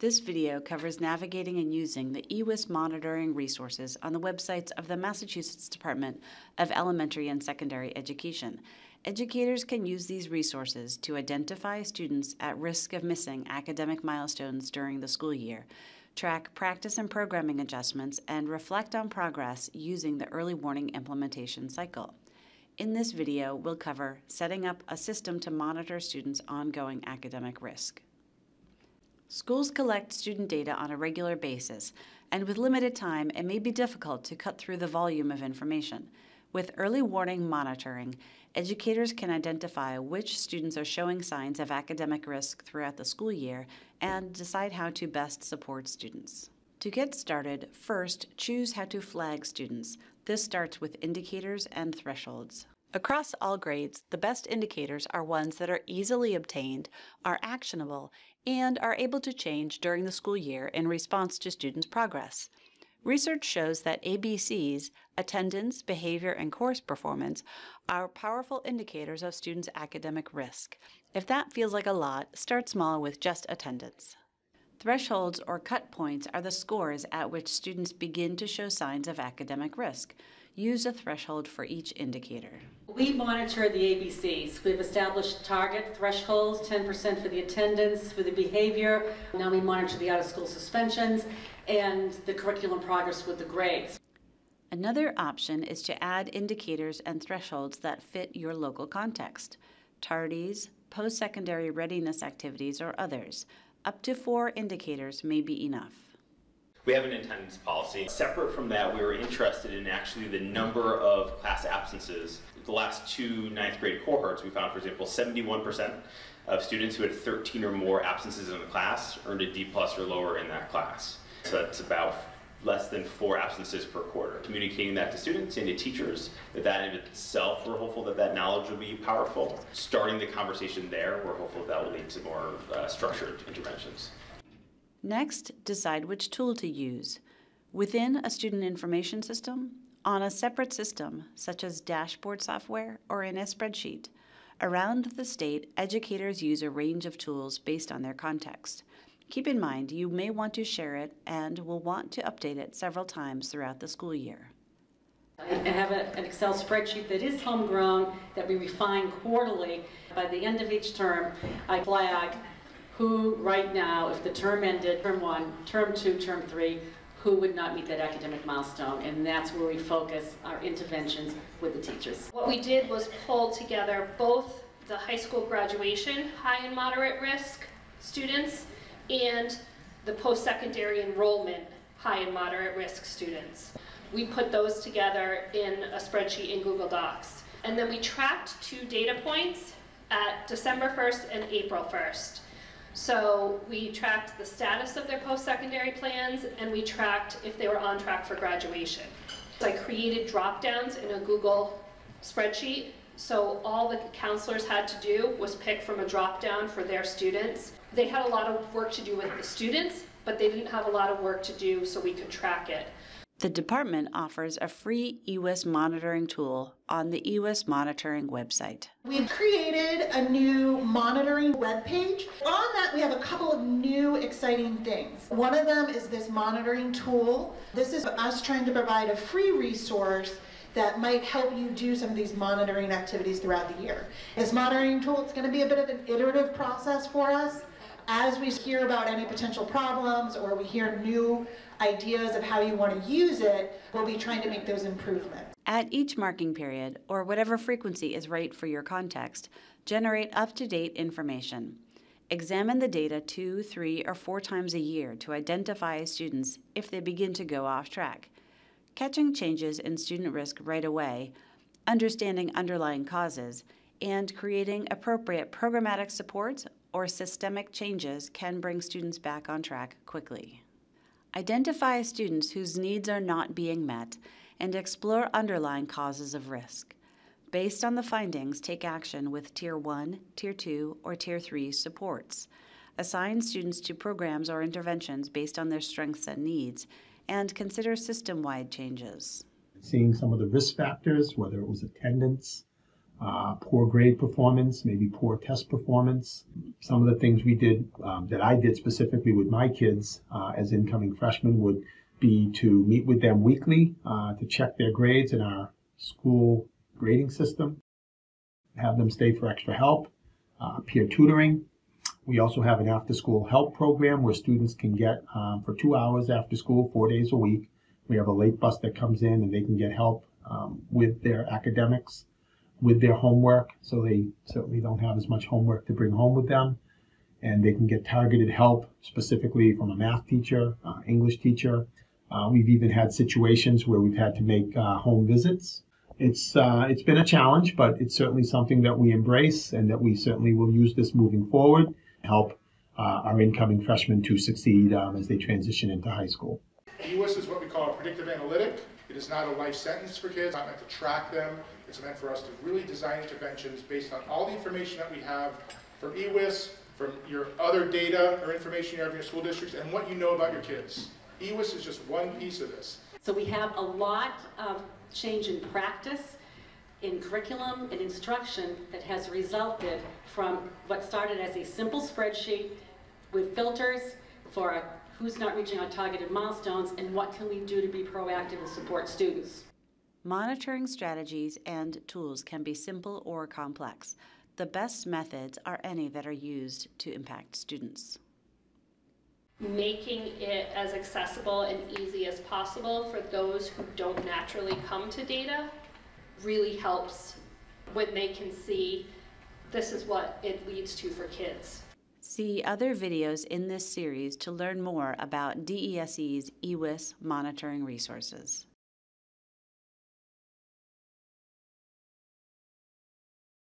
This video covers navigating and using the EWIS monitoring resources on the websites of the Massachusetts Department of Elementary and Secondary Education. Educators can use these resources to identify students at risk of missing academic milestones during the school year, track practice and programming adjustments, and reflect on progress using the early warning implementation cycle. In this video, we'll cover setting up a system to monitor students' ongoing academic risk. Schools collect student data on a regular basis, and with limited time, it may be difficult to cut through the volume of information. With early warning monitoring, educators can identify which students are showing signs of academic risk throughout the school year and decide how to best support students. To get started, first, choose how to flag students. This starts with indicators and thresholds. Across all grades, the best indicators are ones that are easily obtained, are actionable, and are able to change during the school year in response to students' progress. Research shows that ABCs, attendance, behavior, and course performance, are powerful indicators of students' academic risk. If that feels like a lot, start small with just attendance. Thresholds or cut points are the scores at which students begin to show signs of academic risk. Use a threshold for each indicator. We monitor the ABCs. We've established target thresholds, 10% for the attendance, for the behavior. Now we monitor the out-of-school suspensions and the curriculum progress with the grades. Another option is to add indicators and thresholds that fit your local context. Tardies, post-secondary readiness activities, or others. Up to 4 indicators may be enough. We have an attendance policy. Separate from that, we were interested in actually the number of class absences. The last 2 ninth grade cohorts, we found, for example, 71% of students who had 13 or more absences in the class earned a D+ or lower in that class. So that's about less than 4 absences per quarter. Communicating that to students and to teachers, that in itself, we're hopeful that that knowledge will be powerful. Starting the conversation there, we're hopeful that will lead to more structured interventions. Next, decide which tool to use. Within a student information system, on a separate system, such as dashboard software, or in a spreadsheet. Around the state, educators use a range of tools based on their context. Keep in mind, you may want to share it and will want to update it several times throughout the school year. I have an Excel spreadsheet that is homegrown, that we refine quarterly. By the end of each term, I flag who right now, if the term ended, term 1, term 2, term 3, who would not meet that academic milestone, and that's where we focus our interventions with the teachers. What we did was pull together both the high school graduation, high and moderate risk students, and the post-secondary enrollment, high and moderate risk students. We put those together in a spreadsheet in Google Docs. And then we tracked 2 data points at December 1st and April 1st. So we tracked the status of their post-secondary plans, and we tracked if they were on track for graduation. So I created drop-downs in a Google spreadsheet, so all the counselors had to do was pick from a drop-down for their students. They had a lot of work to do with the students, but they didn't have a lot of work to do so we could track it. The department offers a free EWIS monitoring tool on the EWIS monitoring website. We've created a new monitoring webpage. On that, we have a couple of new exciting things. One of them is this monitoring tool. This is us trying to provide a free resource that might help you do some of these monitoring activities throughout the year. This monitoring tool, it's going to be a bit of an iterative process for us. As we hear about any potential problems or we hear new ideas of how you want to use it, we'll be trying to make those improvements. At each marking period, or whatever frequency is right for your context, generate up-to-date information. Examine the data 2, 3, or 4 times a year to identify students if they begin to go off track. Catching changes in student risk right away, understanding underlying causes, and creating appropriate programmatic supports or systemic changes can bring students back on track quickly. Identify students whose needs are not being met and explore underlying causes of risk. Based on the findings, take action with Tier 1, Tier 2, or Tier 3 supports. Assign students to programs or interventions based on their strengths and needs, and consider system-wide changes. Seeing some of the risk factors, whether it was attendance, poor grade performance, maybe poor test performance. Some of the things we did, that I did specifically with my kids as incoming freshmen, would be to meet with them weekly to check their grades in our school grading system, have them stay for extra help, peer tutoring. We also have an after-school help program where students can get, for 2 hours after school, 4 days a week. We have a late bus that comes in and they can get help with their academics, with their homework, so they certainly don't have as much homework to bring home with them. And they can get targeted help specifically from a math teacher, English teacher. We've even had situations where we've had to make home visits. It's been a challenge, but it's certainly something that we embrace and that we certainly will use this moving forward to help our incoming freshmen to succeed as they transition into high school. EWIS is what we call a predictive analytic. It is not a life sentence for kids. It's not meant to track them. It's meant for us to really design interventions based on all the information that we have from EWIS, from your other data or information you have in your school districts, and what you know about your kids. EWIS is just one piece of this. So we have a lot of change in practice, in curriculum and instruction that has resulted from what started as a simple spreadsheet with filters for who's not reaching our targeted milestones and what can we do to be proactive and support students. Monitoring strategies and tools can be simple or complex. The best methods are any that are used to impact students. Making it as accessible and easy as possible for those who don't naturally come to data really helps when they can see this is what it leads to for kids. See other videos in this series to learn more about DESE's EWIS monitoring resources.